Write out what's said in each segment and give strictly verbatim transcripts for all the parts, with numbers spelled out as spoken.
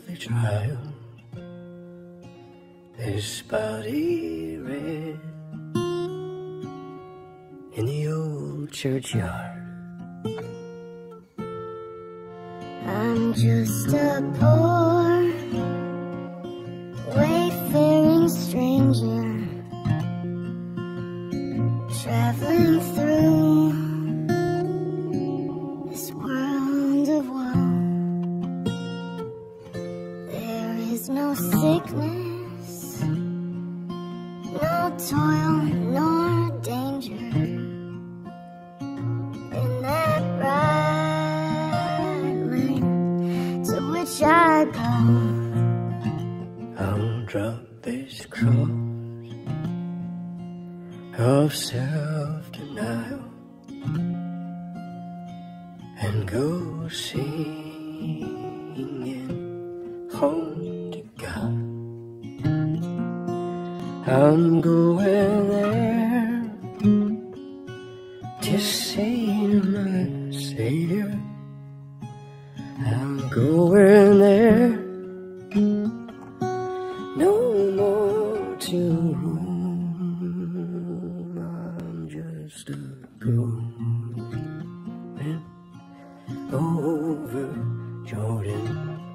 earthly trial, this body red in the old churchyard. I'm just a poor wayfaring stranger, traveling through this world of woe. There is no sickness, no toil, nor danger in that bright land to which I go. I'll drop this cross of self-denial and go singing home to God. I'm going there to see my Savior. I'm going there, no more to roam. I'm just a going over Jordan.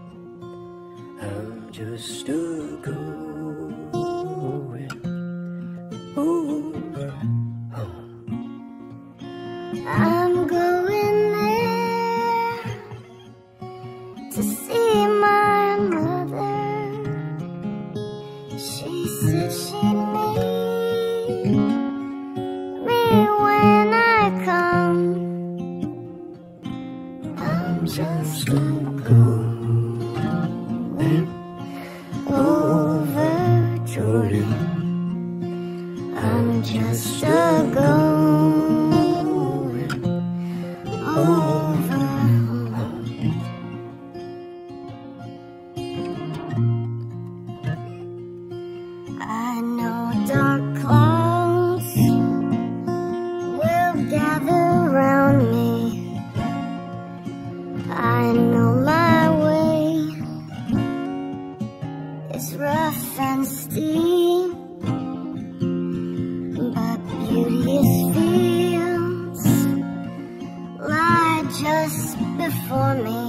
I'm just a going over home. I'm going there to see my mother. She said she'd meet me when I come. I'm just a going over Jordan. I'm just a going over home. I know dark clouds will gather round me. I know my way is rough and steep, but beauteous fields lie just before me,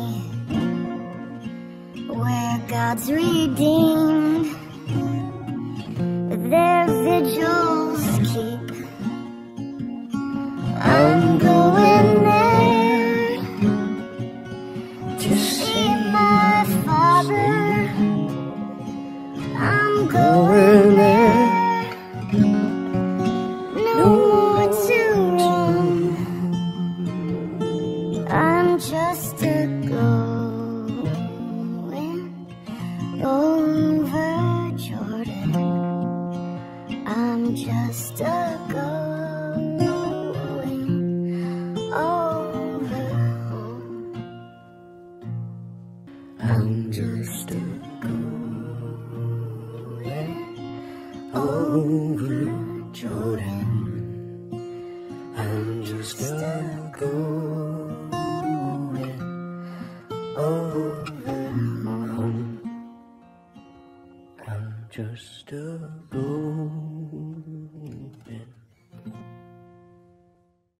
where God's redeemed their vigils keep. I'm going there to see my Father. I'm going there, no more to roam. I'm just a going over Jordan. I'm just a going over home. I'm just a going over Jordan. I'm just a going over home. I'm just a going